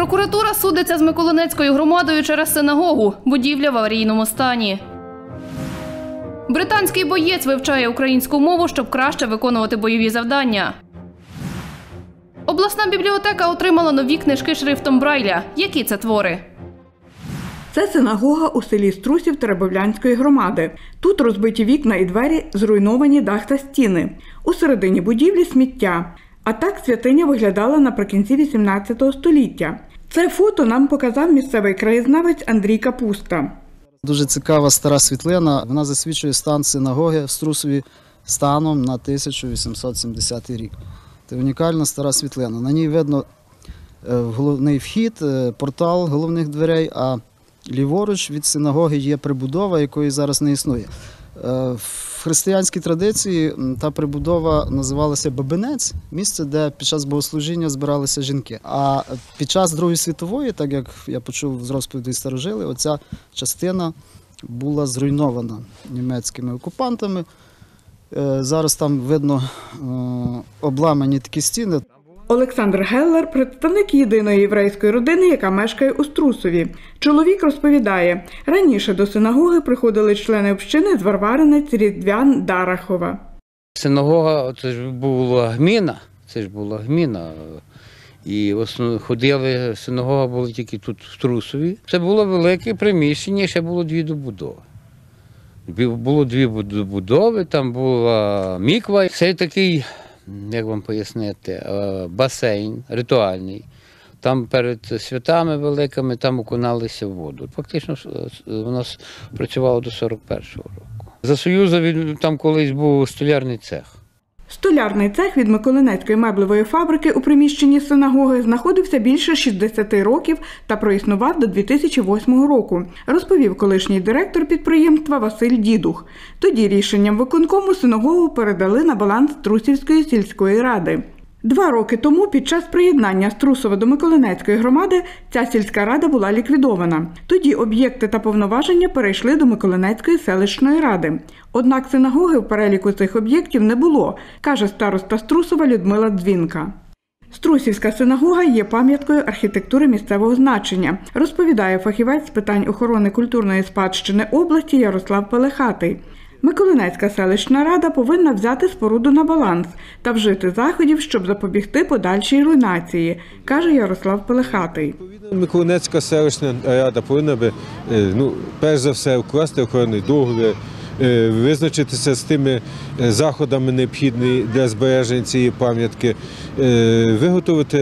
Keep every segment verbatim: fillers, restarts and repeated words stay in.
Прокуратура судиться з Миколинецькою громадою через синагогу. Будівля в аварійному стані. Британський боєць вивчає українську мову, щоб краще виконувати бойові завдання. Обласна бібліотека отримала нові книжки шрифтом Брайля. Які це твори? Це синагога у селі Струсів Теребовлянської громади. Тут розбиті вікна і двері, зруйновані дах та стіни. У середині будівлі сміття. А так святиня виглядала наприкінці вісімнадцятого століття. Це фото нам показав місцевий краєзнавець Андрій Капуста. Дуже цікава стара світлина. Вона засвідчує стан синагоги в Струсові станом на тисяча вісімсот сімдесятий рік. Це унікальна стара світлина. На ній видно головний вхід, портал головних дверей, а ліворуч від синагоги є прибудова, якої зараз не існує. В християнській традиції та прибудова називалася Бабинець, місце, де під час богослужіння збиралися жінки. А під час Другої світової, так як я почув з розповідей старожили, оця частина була зруйнована німецькими окупантами. Зараз там видно обламані такі стіни. Олександр Геллер – представник єдиної єврейської родини, яка мешкає у Струсові. Чоловік розповідає, раніше до синагоги приходили члени общини з Варваринець, Різдвян, Дарахова. Синагога – це ж була гміна, це ж була гміна. І ходили, синагога була тільки тут в Струсові. Це було велике приміщення, ще було дві добудови. Було дві добудови, там була міква. Це такий, як вам пояснити, басейн ритуальний. Там перед святами великими там окуналися в воду. Фактично воно працювало до сорок першого року. За Союзу там колись був столярний цех. Столярний цех від Миколинецької меблевої фабрики у приміщенні синагоги знаходився більше шістдесят років та проіснував до дві тисячі восьмого року, розповів колишній директор підприємства Василь Дідух. Тоді рішенням виконкому синагогу передали на баланс Струсівської сільської ради. Два роки тому під час приєднання Струсова до Миколинецької громади ця сільська рада була ліквідована. Тоді об'єкти та повноваження перейшли до Миколинецької селищної ради. Однак синагоги в переліку цих об'єктів не було, каже староста Струсова Людмила Дзвінка. Струсівська синагога є пам'яткою архітектури місцевого значення, розповідає фахівець з питань охорони культурної спадщини області Ярослав Пелехатий. Миколинецька селищна рада повинна взяти споруду на баланс та вжити заходів, щоб запобігти подальшій руйнації, каже Ярослав Пелехатий. Миколинецька селищна рада повинна би, ну, перш за все, укласти охоронний договір, визначитися з тими заходами, необхідними для збереження цієї пам'ятки, виготовити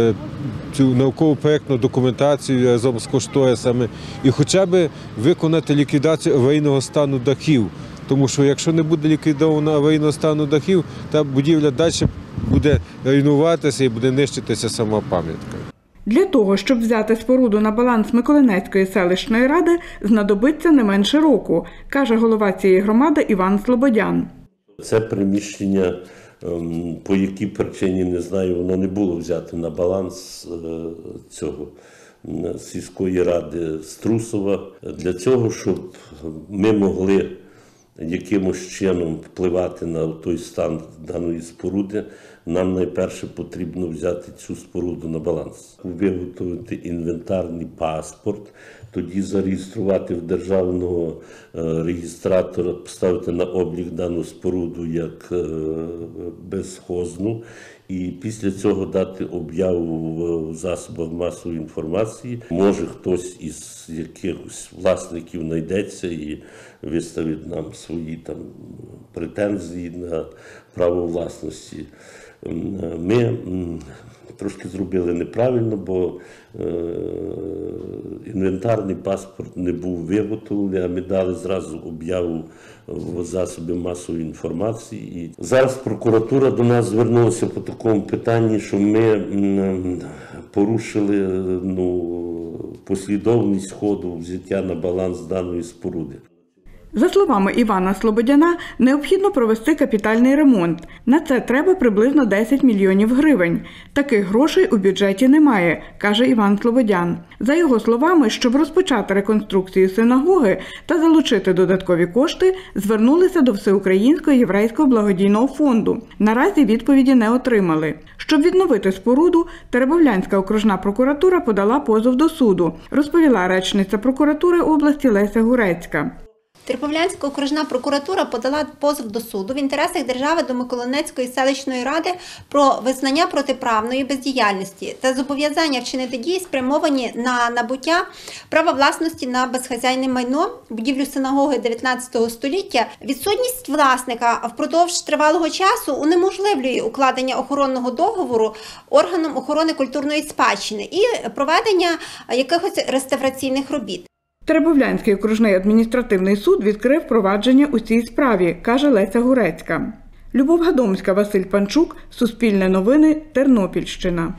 цю науково-проєктну документацію разом з кошторисами і хоча б виконати ліквідацію аварійного стану дахів. Тому що якщо не буде ліквідовано аварійного стану дахів, та будівля далі буде руйнуватися і буде нищитися сама пам'ятка. Для того, щоб взяти споруду на баланс Миколинецької селищної ради, знадобиться не менше року, каже голова цієї громади Іван Слободян. Це приміщення, по якій причині, не знаю, воно не було взято на баланс цього сільської ради Струсова. Для цього, щоб ми могли якимось чином впливати на той стан даної споруди, нам найперше потрібно взяти цю споруду на баланс. Виготовити інвентарний паспорт, тоді зареєструвати в державного реєстратора, поставити на облік дану споруду як безхозну. І після цього дати об'яву в засобах масової інформації. Може хтось із якихось власників знайдеться і виставить нам свої там претензії на право власності. Ми трошки зробили неправильно, бо інвентарний паспорт не був виготовлений, а ми дали зразу об'яву в засоби масової інформації. І зараз прокуратура до нас звернулася по такому питанні, що ми порушили ну, послідовність ходу взяття на баланс даної споруди. За словами Івана Слободяна, необхідно провести капітальний ремонт. На це треба приблизно десять мільйонів гривень. Таких грошей у бюджеті немає, каже Іван Слободян. За його словами, щоб розпочати реконструкцію синагоги та залучити додаткові кошти, звернулися до Всеукраїнського єврейського благодійного фонду. Наразі відповіді не отримали. Щоб відновити споруду, Теребовлянська окружна прокуратура подала позов до суду, розповіла речниця прокуратури області Леся Гурецька. Теребовлянська окружна прокуратура подала позов до суду в інтересах держави до Миколинецької селищної ради про визнання протиправної бездіяльності та зобов'язання вчинити дії, спрямовані на набуття права власності на безхазяйне майно, будівлю синагоги дев'ятнадцятого століття. Відсутність власника впродовж тривалого часу унеможливлює укладення охоронного договору органом охорони культурної спадщини і проведення якихось реставраційних робіт. Теребовлянський окружний адміністративний суд відкрив провадження у цій справі, каже Леся Гурецька. Любов Гадомська, Василь Панчук, Суспільне новини, Тернопільщина.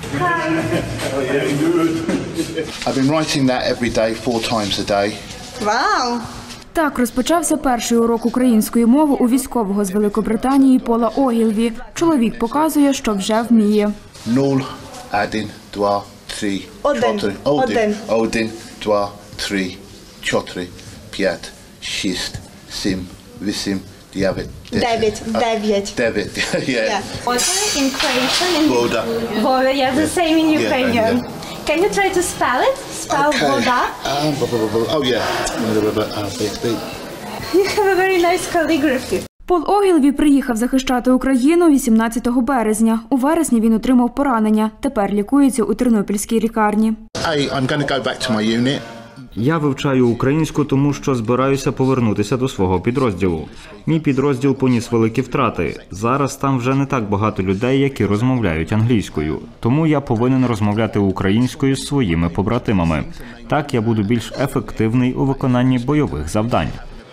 I've been writing that every day, four times a day. Вау! Так розпочався перший урок української мови у військового з Великобританії Пола Огілві. Чоловік показує, що вже вміє. Нуль, один, два, три, чотири, один, один, два, три, чотири, п'ять, шість, сім, вісім, дев'ять, Дев'ять, дев'ять. дев'ять, yeah. Also in Croatian and Voda. Voda, yeah, the same in Yeah, Ukrainian. yeah. Can you try to spell it? Spell Okay. Voda. Um, blah, blah, blah, blah. Oh yeah. Blah, blah, blah, beep, beep. You have a very nice calligraphy. Пол Огілві приїхав захищати Україну вісімнадцятого березня. У вересні він отримав поранення. Тепер лікується у тернопільській лікарні. Hey, I'm going to go back to my unit. Я вивчаю українську, тому що збираюся повернутися до свого підрозділу. Мій підрозділ поніс великі втрати. Зараз там вже не так багато людей, які розмовляють англійською. Тому я повинен розмовляти українською з своїми побратимами. Так я буду більш ефективний у виконанні бойових завдань.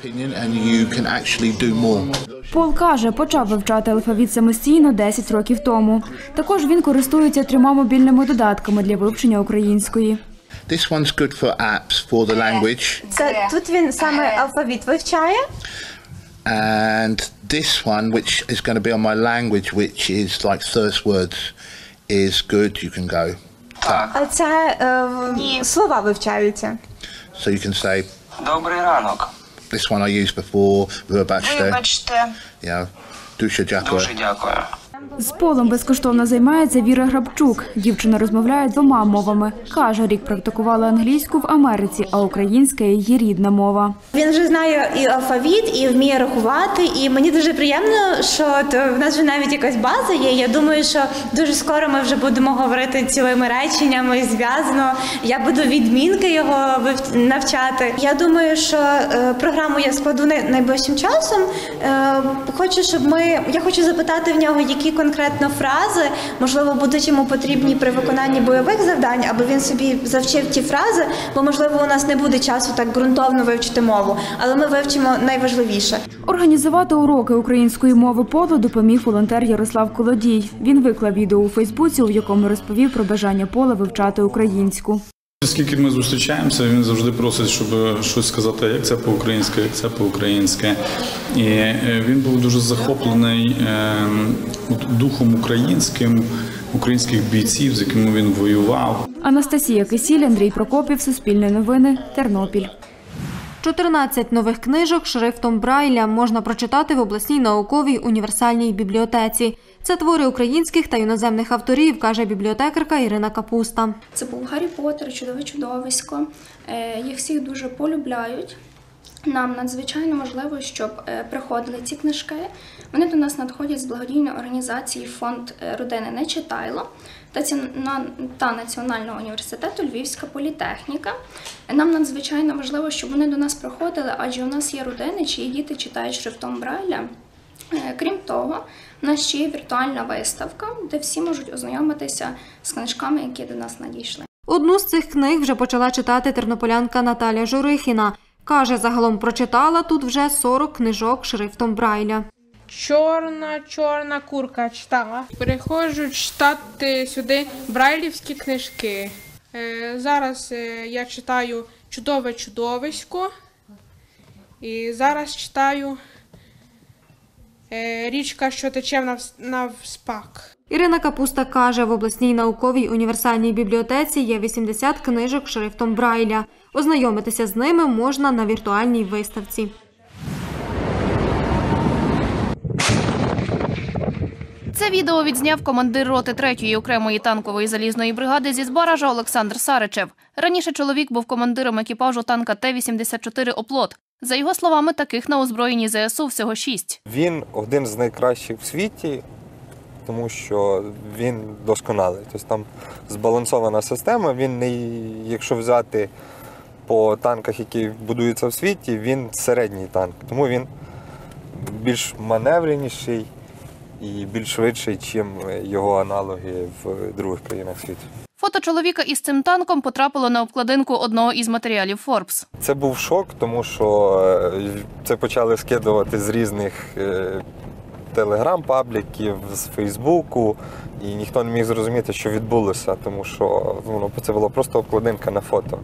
Пол каже, почав вивчати алфавіт самостійно десять років тому. Також він користується трьома мобільними додатками для вивчення української. This one's good for apps for the language. Це тут він саме алфавіт вивчає. And this one, which is going to be on my language, which is like first words, is good. You can go. А це е, слова вивчаються. So you can say. Добрий ранок. This one I used before. Вибачте. Вибачте. Yeah. Дуже дякую. Дуже дякую. З Полом безкоштовно займається Віра Грабчук. Дівчина розмовляє двома мовами. Каже, рік практикувала англійську в Америці, а українська – її рідна мова. Він вже знає і алфавіт, і вміє рахувати, і мені дуже приємно, що в нас вже навіть якась база є. Я думаю, що дуже скоро ми вже будемо говорити цілими реченнями зв'язано. Я буду відмінки його навчати. Я думаю, що програму я складу найближчим часом. Хочу, щоб ми, я хочу запитати в нього, які конкретно фрази, можливо, будуть йому потрібні при виконанні бойових завдань, аби він собі завчив ті фрази, бо, можливо, у нас не буде часу так ґрунтовно вивчити мову, але ми вивчимо найважливіше. Організувати уроки української мови Полу допоміг волонтер Ярослав Колодій. Він виклав відео у Фейсбуці, у якому розповів про бажання Пола вивчати українську. Скільки ми зустрічаємося, він завжди просить, щоб щось сказати, як це по-українськи, як це по-українськи. І він був дуже захоплений духом українським, українських бійців, з якими він воював. Анастасія Кисіль, Андрій Прокопів, Суспільне новини, Тернопіль. чотирнадцять нових книжок шрифтом Брайля можна прочитати в обласній науковій універсальній бібліотеці. Це твори українських та іноземних авторів, каже бібліотекарка Ірина Капуста. Це був Гаррі Поттер, Чудове чудовисько. Їх всіх дуже полюбляють. Нам надзвичайно важливо, щоб приходили ці книжки. Вони до нас надходять з благодійної організації «Фонд родини Нечитайло» та Національного університету «Львівська політехніка». Нам надзвичайно важливо, щоб вони до нас приходили, адже у нас є родини, чиї діти читають шрифтом Брайля. Крім того, у нас ще є віртуальна виставка, де всі можуть ознайомитися з книжками, які до нас надійшли. Одну з цих книг вже почала читати тернополянка Наталя Журихіна. Каже, загалом прочитала тут вже сорок книжок шрифтом Брайля. Чорна, чорна курка читала. Переходжу читати сюди брайлівські книжки. Зараз я читаю «Чудове чудовисько» І зараз читаю «Річка, що тече навспак». Ірина Капуста каже, в обласній науковій універсальній бібліотеці є вісімдесят книжок шрифтом Брайля. Ознайомитися з ними можна на віртуальній виставці. Це відео відзняв командир роти третьої окремої танкової залізної бригади зі Збаража Олександр Саричев. Раніше чоловік був командиром екіпажу танка Т вісімдесят чотири «Оплот». За його словами, таких на озброєнні Зе Ес У всього шість. Він один з найкращих в світі, тому що він досконалий. Тобто там збалансована система, він не, якщо взяти по танках, які будуються в світі, він середній танк. Тому він більш маневреніший і більш швидший, ніж його аналоги в других країнах світу. Фото чоловіка із цим танком потрапило на обкладинку одного із матеріалів Forbes. Це був шок, тому що це почали скидувати з різних телеграм-пабліків, з Фейсбуку, і ніхто не міг зрозуміти, що відбулося, тому що ну, це була просто обкладинка на фото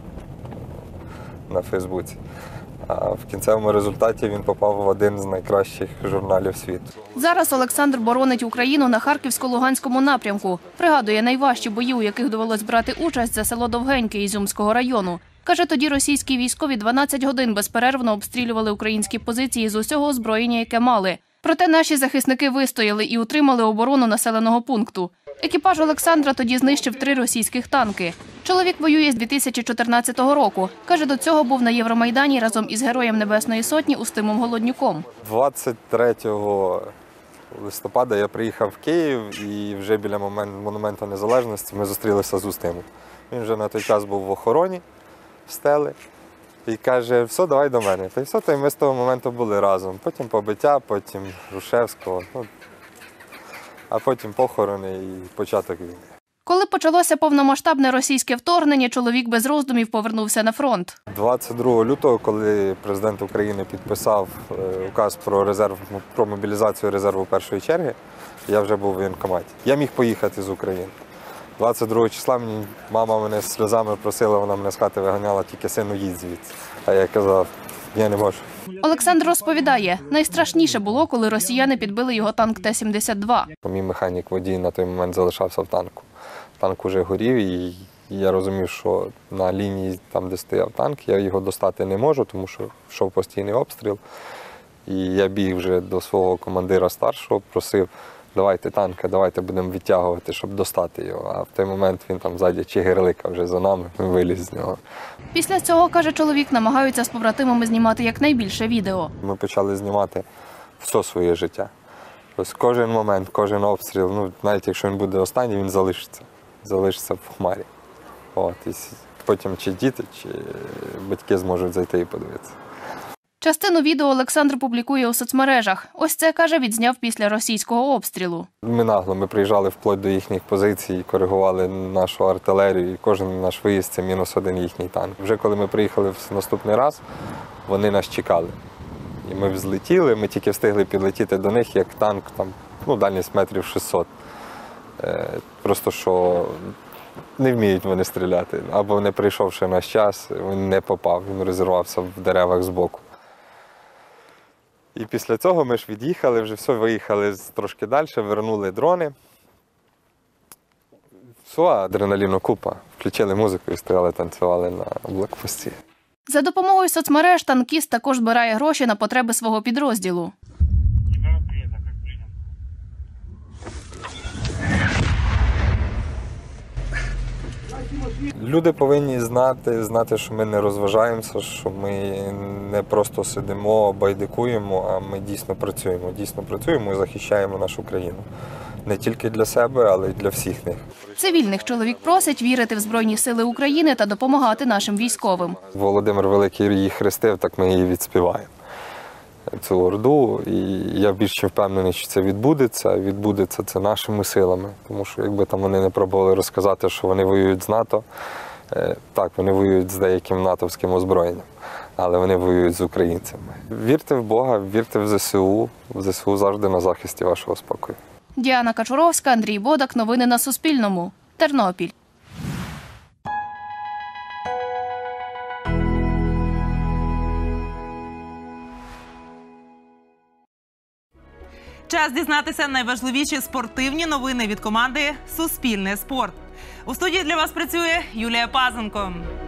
на Фейсбуці. А в кінцевому результаті він попав в один з найкращих журналів світу. Зараз Олександр боронить Україну на Харківсько-Луганському напрямку. Пригадує найважчі бої, у яких довелось брати участь, за село Довгеньке Ізюмського району. Каже, тоді російські військові дванадцять годин безперервно обстрілювали українські позиції з усього озброєння, яке мали. Проте наші захисники вистояли і утримали оборону населеного пункту. Екіпаж Олександра тоді знищив три російських танки. Чоловік воює з дві тисячі чотирнадцятого року. Каже, до цього був на Євромайдані разом із Героєм Небесної Сотні Устимом Голоднюком. двадцять третього листопада я приїхав в Київ і вже біля Монументу Незалежності ми зустрілися з Устимом. Він вже на той час був в охороні стели і каже, все, давай до мене. Та й все, та й ми з того моменту були разом. Потім побиття, потім Грушевського, ну, а потім похорони і початок війни. Коли почалося повномасштабне російське вторгнення, чоловік без роздумів повернувся на фронт. двадцять другого лютого, коли президент України підписав указ про резерв, про мобілізацію резерву першої черги, я вже був в воєнкоматі. Я міг поїхати з України. двадцять другого числа мені мама мене з сльозами просила, вона мене з хати виганяла, тільки сину їдь звідси. А я казав, я не можу. Олександр розповідає, найстрашніше було, коли росіяни підбили його танк Т сімдесят два. Мій механік-водій на той момент залишався в танку. Танк уже горів, і я розумів, що на лінії, там, де стояв танк, я його достати не можу, тому що йшов постійний обстріл. І я біг вже до свого командира старшого, просив, давайте танка, давайте будемо відтягувати, щоб достати його. А в той момент він там ззаді чигирлика вже за нами, виліз з нього. Після цього, каже чоловік, намагаються з побратимами знімати якнайбільше відео. Ми почали знімати все своє життя. Ось кожен момент, кожен обстріл, ну, навіть якщо він буде останній, він залишиться. Залишиться в хмарі. От, і потім чи діти, чи батьки зможуть зайти і подивитися. Частину відео Олександр публікує у соцмережах. Ось це, каже, відзняв після російського обстрілу. Ми нагло, ми приїжджали вплоть до їхніх позицій, коригували нашу артилерію, і кожен наш виїзд – це мінус один їхній танк. Вже коли ми приїхали в наступний раз, вони нас чекали. І ми взлетіли, ми тільки встигли підлетіти до них, як танк, там, ну, дальність метрів шістсот. Просто що не вміють вони стріляти. Або не прийшовши наш час, він не попав, він розірвався в деревах збоку. І після цього ми ж від'їхали, вже все, виїхали трошки далі, вернули дрони. Все, адреналіну купа. Включили музику і стояли, танцювали на блокпості. За допомогою соцмереж танкіст також збирає гроші на потреби свого підрозділу. Люди повинні знати, знати, що ми не розважаємося, що ми не просто сидимо, байдикуємо, а ми дійсно працюємо. Дійсно працюємо і захищаємо нашу країну. Не тільки для себе, але й для всіх них. Цивільних чоловік просить вірити в Збройні сили України та допомагати нашим військовим. Володимир Великий її хрестив, так ми її відспіваємо. Цю орду, і я більше впевнений, що це відбудеться. Відбудеться це нашими силами, тому що якби там вони не пробували розказати, що вони воюють з НАТО, так, вони воюють з деяким натовським озброєнням, але вони воюють з українцями. Вірте в Бога, вірте в Зе Се У, в Зе Се У завжди на захисті вашого спокою. Діана Качуровська, Андрій Бодак. Новини на Суспільному. Тернопіль. Час дізнатися найважливіші спортивні новини від команди «Суспільне спорт». У студії для вас працює Юлія Пазенко.